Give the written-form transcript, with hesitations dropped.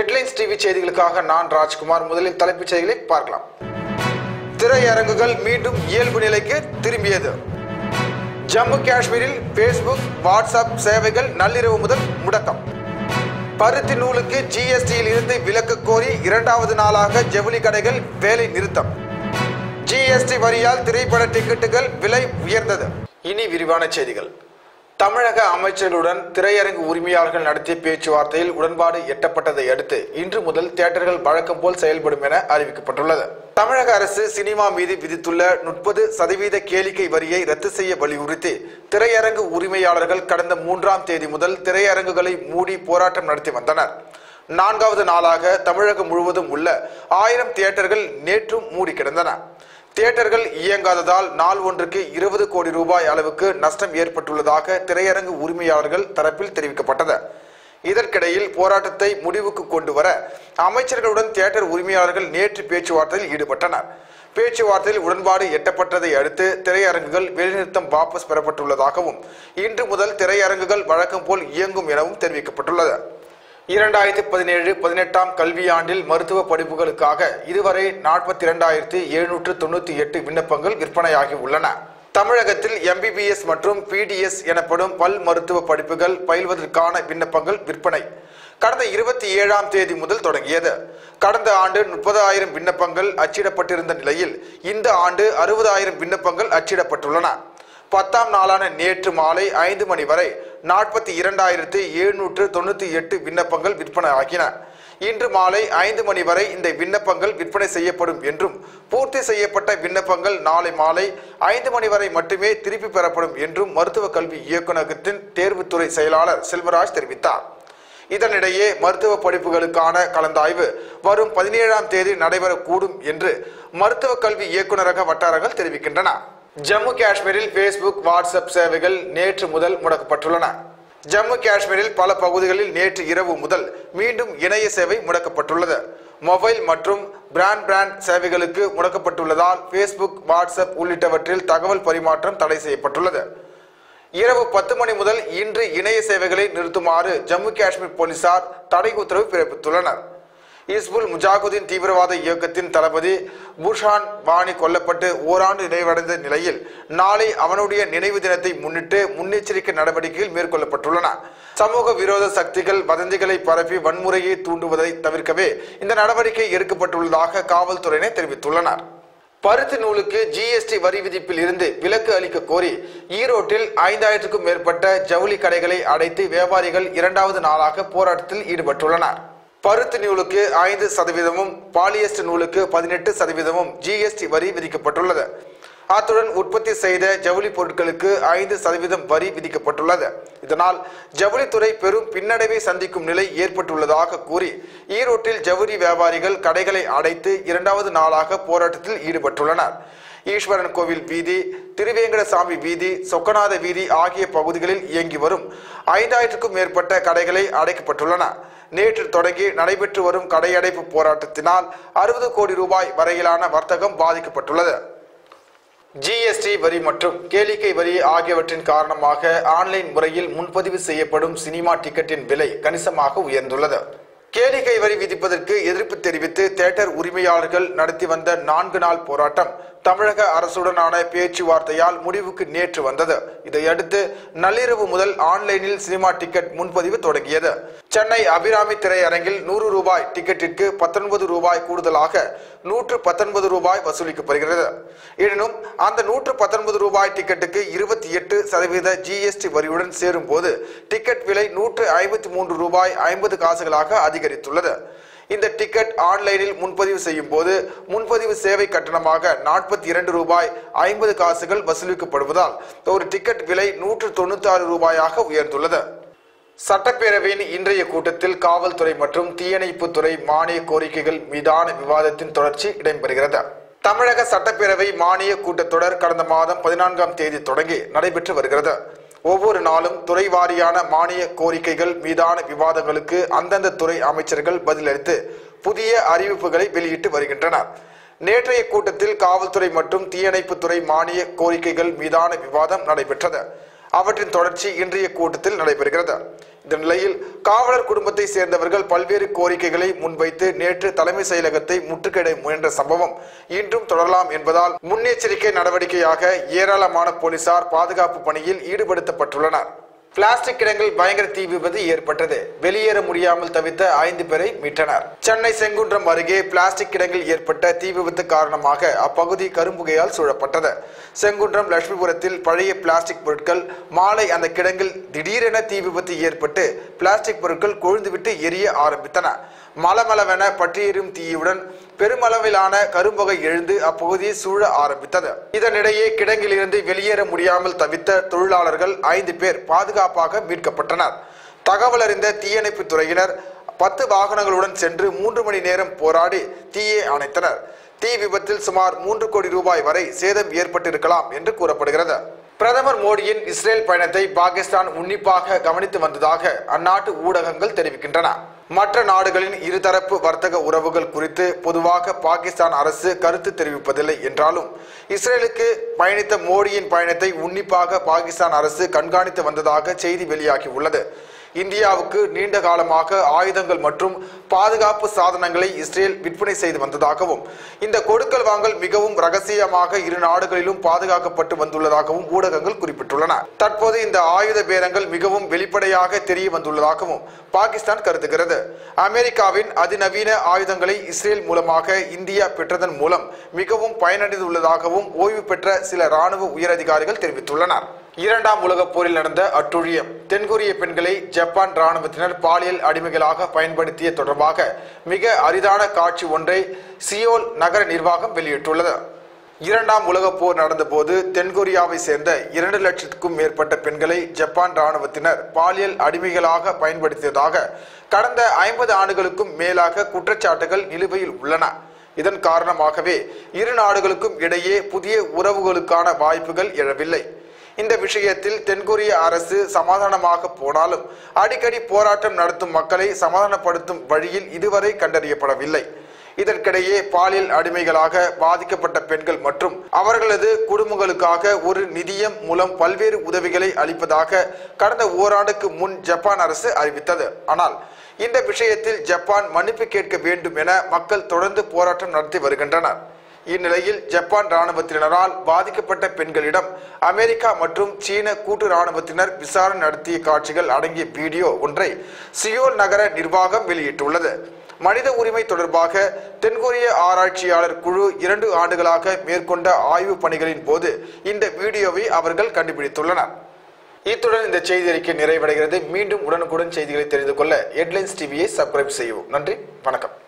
Headlines TV செய்திகளுக்காக நான் ராஜ்குமார். முதலில் தலைப்புச் செய்திகளை பார்க்கலாம். திரையரங்குகள் மீண்டும் இயல்பு நிலைக்கு திரும்பியது. ஜம்மு காஷ்மீரில் பேஸ்புக், வாட்ஸ்அப் சேவைகள் நள்ளிரவு முதல் முடக்கம். பருத்தி நூலுக்கு ஜிஎஸ்டியில் இருந்து விலக்கு கோரி இரண்டாவது நாளாக ஜவுளி கடைகள் வேலை நிறுத்தம். ஜிஎஸ்டி வரியால் திரைப்பட டிக்கெட்டுகள் விலை உயர்ந்தது. இனி விரிவான செய்திகள். தமிழக அமைச்சர்களுடன் திரையரங்கு உரிமையாளர்கள் நடத்திய பேச்சுவார்த்தையில் உடன்பாடு எட்டப்பட்டதை அடுத்து இன்று முதல் தியேட்டர்கள் வழக்கம் போல் செயல்படும் என அறிவிக்கப்பட்டுள்ளது. தமிழக அரசு சினிமா மீது விதித்துள்ள 30% கேளிக்கை வரியை ரத்து செய்ய வலியுறுத்தி திரையரங்கு உரிமையாளர்கள் கடந்த 3ஆம் தேதி முதல் திரையரங்குகளை மூடி போராட்டம் நடத்தி வந்தனர். 4வது நாளாக தமிழகம் முழுவதும் உள்ள 1000 தியேட்டர்கள் நேற்றும் மூடி கிடந்தன. தியேட்டர்கள் இயங்காததால் நாள் ஒன்றுக்கு 20 கோடி ரூபாய் அளவுக்கு நஷ்டம் ஏற்பட்டுள்ளதாக திரையரங்கு உரிமையாளர்கள் தரப்பில் தெரிவிக்கப்பட்டது. இதற்கிடையில் போராட்டத்தை முடிவுக்கு கொண்டு வர அமைச்சர்களுடன் தியேட்டர் உரிமையாளர்கள் நேற்று பேச்சுவார்த்தையில் ஈடுபட்டனர். பேச்சுவார்த்தையில் உடன்பாடு எட்டப்பட்டதை அடுத்து திரையரங்குகள் வேலைநிறுத்தம் வாபஸ் பெறப்பட்டுள்ளதாகவும் இன்று முதல் திரையரங்குகள் வழக்கம் போல் இயங்கும் எனவும் தெரிவிக்கப்பட்டுள்ளது. 2017-18 கல்வியாண்டில் மருத்துவ படிப்புகளுக்காக இதுவரை 42,798 விண்ணப்பங்கள் விற்பனையாகி உள்ளன. தமிழகத்தில் MBBS மற்றும் PDS எனப்படும் பல் மருத்துவ படிப்புகள் பயில்வதற்கான விண்ணப்பங்கள் விற்பனை கடந்த 27ஆம் தேதி முதல் தொடங்கியது. கடந்த ஆண்டு 30,000 விண்ணப்பங்கள் அச்சிடப்பட்டிருந்த நிலையில் இந்த ஆண்டு 60,000 விண்ணப்பங்கள் அச்சிடப்பட்டுள்ளன. 10ஆம் நாளான நேற்று மாலை 5 மணி வரை 42,798 விண்ணப்பங்கள் விற்பனை ஆகின. இன்று மாலை 5 மணி வரை இந்த விண்ணப்பங்கள் விற்பனை செய்யப்படும் என்றும் பூர்த்தி செய்யப்பட்ட விண்ணப்பங்கள் நாளை மாலை 5 மணி வரை மட்டுமே திருப்பி பெறப்படும் என்றும் மருத்துவ கல்வி இயக்குநரகத்தின் தேர்வுத்துறை செயலாளர் செல்வராஜ் தெரிவித்தார். இதனிடையே மருத்துவ படிப்புகளுக்கான கலந்தாய்வு வரும் 17ஆம் தேதி நடைபெறக்கூடும் என்று மருத்துவ கல்வி இயக்குநரக வட்டாரங்கள் தெரிவிக்கின்றன. ஜம்மு காஷ்மீரில் பேஸ்புக், வாட்ஸ்அப் சேவைகள் நேற்று முதல் முடக்கப்பட்டுள்ளன. ஜம்மு காஷ்மீரில் பல பகுதிகளில் நேற்று இரவு முதல் மீண்டும் இணைய சேவை முடக்கப்பட்டுள்ளது. மொபைல் மற்றும் பிராட்பேண்ட் சேவைகளுக்கு முடக்கப்பட்டுள்ளதால் பேஸ்புக், வாட்ஸ்அப் உள்ளிட்டவற்றில் தகவல் பரிமாற்றம் தடை செய்யப்பட்டுள்ளது. இரவு 10 மணி முதல் இன்று இணைய சேவைகளை நிறுத்துமாறு ஜம்மு காஷ்மீர் போலீசார் தடை உத்தரவு பிறப்பித்துள்ளனர். இஸ்புல் முஜாகுதீன் தீவிரவாத இயக்கத்தின் தளபதி புர்ஹான் வானி கொல்லப்பட்டு ஓராண்டு நிறைவடைந்த நிலையில் நாளை அவனுடைய நினைவு தினத்தை முன்னிட்டு முன்னெச்சரிக்கை நடவடிக்கைகள் மேற்கொள்ளப்பட்டுள்ளன. சமூக விரோத சக்திகள் வதந்திகளை பரப்பி வன்முறையை தூண்டுவதை தவிர்க்கவே இந்த நடவடிக்கை எடுக்கப்பட்டுள்ளதாக காவல்துறையினர் தெரிவித்துள்ளனர். பருத்தி நூலுக்கு GST வரி விதிப்பில் இருந்து விலக்கு அளிக்க கோரி ஈரோட்டில் 5000க்கும் மேற்பட்ட ஜவுளி கடைகளை அடைத்து வியாபாரிகள் 2வது நாளாக போராட்டத்தில் ஈடுபட்டுள்ளனர். பருத்தி நூலுக்கு 5%, பாலியஸ்டர் நூலுக்கு 18% GST வரி விதிக்கப்பட்டுள்ளது. அத்துடன் உற்பத்தி செய்த ஜவுளி பொருட்களுக்கு 5% வரி விதிக்கப்பட்டுள்ளது. இதனால் ஜவுளித்துறை பெரும் பின்னடைவை சந்திக்கும் நிலை ஏற்பட்டுள்ளதாக கூறி ஈரோட்டில் ஜவுளி வியாபாரிகள் கடைகளை அடைத்து 2வது நாளாக போராட்டத்தில் ஈடுபட்டுள்ளனர். ஈஸ்வரன் கோவில் வீதி, திருவேங்கடசாமி வீதி, சொக்கநாத வீதி ஆகிய பகுதிகளில் இயங்கி வரும் 5000க்கும் மேற்பட்ட கடைகளை அடைக்கப்பட்டுள்ளன. நேற்று தொடங்கி நடைபெற்று வரும் கடையடைப்பு போராட்டத்தினால் 60 கோடி ரூபாய் வரையிலான வர்த்தகம் பாதிக்கப்பட்டுள்ளது. GST வரி மற்றும் கேளிக்கை வரி ஆகியவற்றின் காரணமாக ஆன்லைன் முறையில் முன்பதிவு செய்யப்படும் சினிமா டிக்கெட்டின் விலை கணிசமாக உயர்ந்துள்ளது. கேளிக்கை வரி விதிப்பதற்கு எதிர்ப்பு தெரிவித்து தியேட்டர் உரிமையாளர்கள் நடத்தி வந்த 4 நாள் போராட்டம் தமிழக அரசுடனான பேச்சுவார்த்தையால் முடிவுக்கு நேற்று வந்தது. இதையடுத்து நள்ளிரவு முதல் ஆன்லைனில் சினிமா டிக்கெட் முன்பதிவு தொடங்கியது. சென்னை அபிராமி திரையரங்கில் 100 ரூபாய் டிக்கெட்டிற்கு 19 ரூபாய் கூடுதலாக 119 ரூபாய் வசூலிக்கப்படுகிறது. எனினும் அந்த 119 ரூபாய் டிக்கெட்டுக்கு 28% GST வரியுடன் சேரும் போது டிக்கெட் விலை 153 ரூபாய் 50 காசுகளாக அதிகரித்துள்ளது. இந்த டிக்கெட் ஆன்லைனில் முன்பதிவு செய்யும் போது முன்பதிவு சேவை கட்டணமாக 42 ரூபாய் 50 காசுகள் வசூலிக்கப்படுவதால் ஒரு டிக்கெட் விலை 196 ரூபாயாக உயர்ந்துள்ளது. சட்டப்பேரவையின் இன்றைய கூட்டத்தில் காவல்துறை மற்றும் தீயணைப்புத்துறை மானிய கோரிக்கைகள் மீதான விவாதத்தின் தொடர்ச்சி இடம்பெறுகிறது. தமிழக சட்டப்பேரவை மானிய கூட்டத்தொடர் கடந்த மாதம் 14ஆம் தேதி தொடங்கி நடைபெற்று வருகிறது. ஒவ்வொரு நாளும் துறை வாரியான மானிய கோரிக்கைகள் மீதான விவாதங்களுக்கு அந்தந்த துறை அமைச்சர்கள் பதிலளித்து புதிய அறிவிப்புகளை வெளியிட்டு வருகின்றனர். நேற்றைய கூட்டத்தில் காவல்துறை மற்றும் தீயணைப்புத்துறை மானிய கோரிக்கைகள் மீதான விவாதம் நடைபெற்றது. அவற்றின் தொடர்ச்சி இன்றைய கூட்டத்தில் நடைபெறுகிறது. இந்த நிலையில் காவலர் குடும்பத்தை சேர்ந்தவர்கள் பல்வேறு கோரிக்கைகளை முன்வைத்து நேற்று தலைமை செயலகத்தை முற்றுகையிட முயன்ற சம்பவம் இன்றும் தொடரலாம் என்பதால் முன்னெச்சரிக்கை நடவடிக்கையாக ஏராளமான போலீசார் பாதுகாப்பு பணியில் ஈடுபடுத்தப்பட்டுள்ளனர். பிளாஸ்டிக் கிடங்கில் பயங்கர தீ விபத்து ஏற்பட்டது. வெளியேற முடியாமல் தவித்த 5 பேரை மீட்டனர். சென்னை செங்குன்றம் அருகே பிளாஸ்டிக் கிடங்கில் ஏற்பட்ட தீ விபத்து காரணமாக அப்பகுதி கரும்புகையால் சூழப்பட்டது. செங்குன்றம் லட்சுமிபுரத்தில் பழைய பிளாஸ்டிக் பொருட்கள் மாலை அந்த கிடங்கில் திடீரென தீ விபத்து ஏற்பட்டு பிளாஸ்டிக் பொருட்கள் கொழுந்துவிட்டு எரிய ஆரம்பித்தன. மலமளவென பற்றியெறும் தீயுடன் பெருமளவிலான கரும்புகை எழுந்து அப்பகுதியை சூழ ஆரம்பித்தது. இதனிடையே கிடங்கிலிருந்து வெளியேற முடியாமல் தவித்த தொழிலாளர்கள் 5 பேர் பாதுகாப்பாக மீட்கப்பட்டனர். தகவல் அறிந்த தீயணைப்பு துறையினர் 10 வாகனங்களுடன் சென்று 3 மணி நேரம் போராடி தீயை அணைத்தனர். தீ விபத்தில் சுமார் 3 கோடி ரூபாய் வரை சேதம் ஏற்பட்டிருக்கலாம் என்று கூறப்படுகிறது. பிரதமர் மோடியின் இஸ்ரேல் பயணத்தை பாகிஸ்தான் உன்னிப்பாக கவனித்து வந்ததாக அந்நாட்டு ஊடகங்கள் தெரிவிக்கின்றன. மற்ற நாடுகளின் இருதரப்பு வர்த்தக உறவுகள் குறித்து பொதுவாக பாகிஸ்தான் அரசு கருத்து தெரிவிப்பதில்லை என்றாலும் இஸ்ரேலுக்கு பயணித்த மோடியின் பயணத்தை உன்னிப்பாக பாகிஸ்தான் அரசு கண்காணித்து வந்ததாக செய்தி வெளியாகியுள்ளது. இந்தியாவுக்கு நீண்ட காலமாக ஆயுதங்கள் மற்றும் பாதுகாப்பு சாதனங்களை இஸ்ரேல் விற்பனை செய்து வந்ததாகவும் இந்த கொடுக்கல் வாங்கல் மிகவும் ரகசியமாக இரு நாடுகளிலும் பாதுகாக்கப்பட்டு வந்துள்ளதாகவும் ஊடகங்கள் குறிப்பிட்டுள்ளன. தற்போது இந்த ஆயுத பேரங்கள் மிகவும் வெளிப்படையாக தெரிய வந்துள்ளதாகவும் பாகிஸ்தான் கருதுகிறது. அமெரிக்காவின் அதிநவீன ஆயுதங்களை இஸ்ரேல் மூலமாக இந்தியா பெற்றதன் மூலம் மிகவும் பயனடைந்துள்ளதாகவும் ஓய்வு பெற்ற சில ராணுவ உயரதிகாரிகள் தெரிவித்துள்ளனர். 2ஆம் உலகப் போரில் நடந்த அட்டுழியம் தென்கொரிய பெண்களை ஜப்பான் ராணுவத்தினர் பாலியல் அடிமைகளாக பயன்படுத்திய தொடர்பாக மிக அரிதான காட்சி ஒன்றை சியோல் நகர நிர்வாகம் வெளியிட்டுள்ளது. 2ஆம் உலகப் போர் நடந்தபோது தென்கொரியாவை சேர்ந்த 2 லட்சத்துக்கும் மேற்பட்ட பெண்களை ஜப்பான் ராணுவத்தினர் பாலியல் அடிமைகளாக பயன்படுத்தியதாக கடந்த 50 ஆண்டுகளுக்கும் மேலாக குற்றச்சாட்டுகள் நிலுவையில் உள்ளன. இதன் காரணமாகவே இரு நாடுகளுக்கும் இடையே புதிய உறவுகளுக்கான வாய்ப்புகள் எழவில்லை. இந்த விஷயத்தில் தென்கொரிய அரசு சமாதானமாக போனாலும் அடிக்கடி போராட்டம் நடத்தும் மக்களை சமாதானப்படுத்தும் வழியில் இதுவரை கண்டறியப்படவில்லை. இதற்கிடையே பாலியல் அடிமைகளாக பாதிக்கப்பட்ட பெண்கள் மற்றும் அவர்களது குடும்பங்களுக்காக ஒரு நிதியம் மூலம் பல்வேறு உதவிகளை அளிப்பதாக கடந்த ஓராண்டுக்கு முன் ஜப்பான் அரசு அறிவித்தது. ஆனால் இந்த விஷயத்தில் ஜப்பான் மன்னிப்பு கேட்க வேண்டும் என மக்கள் தொடர்ந்து போராட்டம் நடத்தி வருகின்றனர். இந்நிலையில் ஜப்பான் ராணுவத்தினரால் பாதிக்கப்பட்ட பெண்களிடம் அமெரிக்கா மற்றும் சீன கூட்டு ராணுவத்தினர் விசாரணை நடத்திய காட்சிகள் அடங்கிய வீடியோ ஒன்றை சியோல் நகர நிர்வாகம் வெளியிட்டுள்ளது. மனித உரிமை தொடர்பாக தென்கொரிய ஆராய்ச்சியாளர் குழு 2 ஆண்டுகளாக மேற்கொண்ட ஆய்வு பணிகளின் போது இந்த வீடியோவை அவர்கள் கண்டுபிடித்துள்ளனர். இத்துடன் இந்த செய்தி அறிக்கை நிறைவடைகிறது. மீண்டும் உடனுக்குடன் செய்திகளை தெரிந்து கொள்ள ஹெட்லைன்ஸ் டிவியை சப்ஸ்கிரைப் செய்யவும். நன்றி, வணக்கம்.